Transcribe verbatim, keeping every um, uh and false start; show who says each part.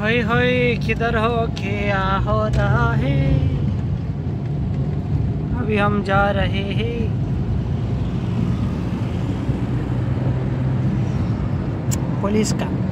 Speaker 1: हाय हाय किधर हो, क्या हो रहा है। अभी हम जा रहे हैं पुलिस का